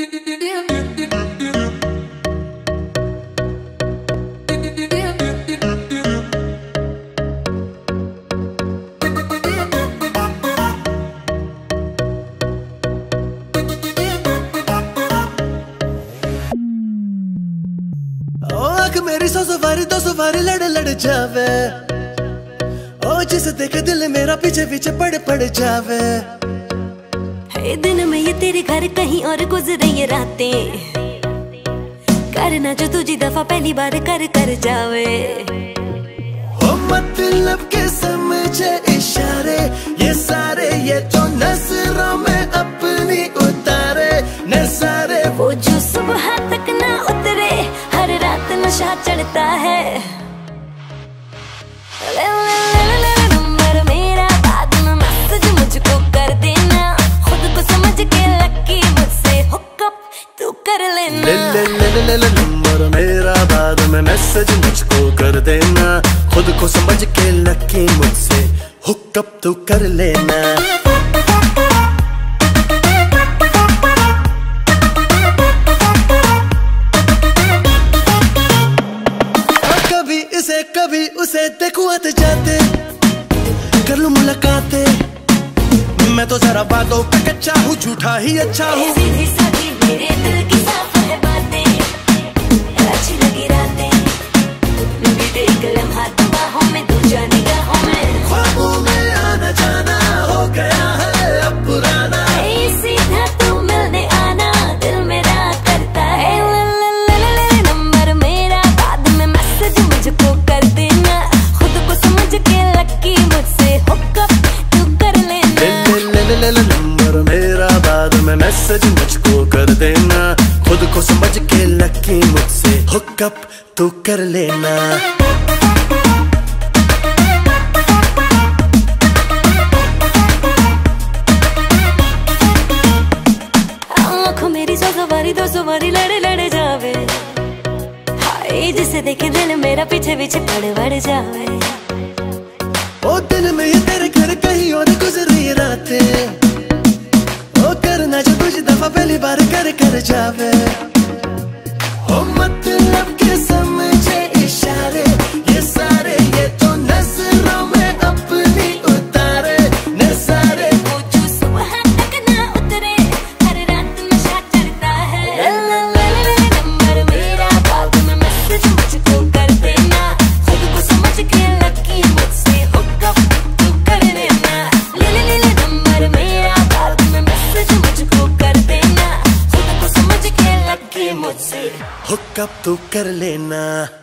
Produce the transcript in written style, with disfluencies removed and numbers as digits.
मेरी 100 सवारी 200 सवारी लड़ लड़ जावे, ओ जिसे देखे दिल मेरा पीछे पीछे पड़ जावे। है दिन में ये तेरे घर कहीं और गुजरे ये रातें, करना जो तुझी दफा पहली बार कर जावे। ओ मतलब के समझे इशारे ये सारे, ये जो नजरों में अपनी उतारे नजारे, वो जो सुबह तक ना उतरे, हर रात नशा चढ़ता है। ले ले ले ले नंबर मेरा, बाद में मैसेज मुझको कर देना, खुद को समझ के लकी मुझसे हुकअप तू कर लेना। ले ले ले ले ले नंबर मेरा, बाद में मैसेज मुझको कर देना, खुद को समझ के लकी मुझसे हुकअप तू कर लेना। कभी उसे देखूं आते जाते, कर लूं मुलाकातें, मैं तो जरा बातों पे कच्चा हूँ, झूठा ही अच्छा हूँ। सीधी सादी मेरे दिल की साफ है बातें, अच्छी लगी रातें, बीते एक लम्हा बाहों में, दूजा निगाहों में, ख्वाबों में आना जाना हो गया है अब पुराना। सीधा तू मिलने आना, दिल मेरा करता है। ले नंबर मेरा, बाद में मैसेज मुझको कर देना, खुद को समझ के लकी मुझसे हुकअप तू कर लेना। ले नंबर मेरा, बाद में मैसेज मुझको कर देना, खुद को समझ के लकी मुझसे हुकअप तू कर लेना। मेरी 100 सवारी 200 सवारी लड़ लड़ जावे, हाय जिसे देखे दिल मेरा पीछे पीछे पड़ जावे। ओ दिन में ये तेरे घर कहीं और गुजरी रातें, ओ करना जो कुछ दफा पहली बार कर जावे। ओ मतलब के समझे इशारे ये सारे, ये तो नजरों में अपनी उतारे नजारे, वो जो सुबह तक ना उतरे, हर रात नशा चढ़ता है। नंबर मेरा, बाद में मैसेज मुझको कर देना, खुद को समझ के लकी मुझसे हुकअप तू कर लेना। ले नंबर मेरा, बाद में मैसेज मुझको कर देना, खुद को समझ के लकी मुझसे हुकअप तू कर लेना।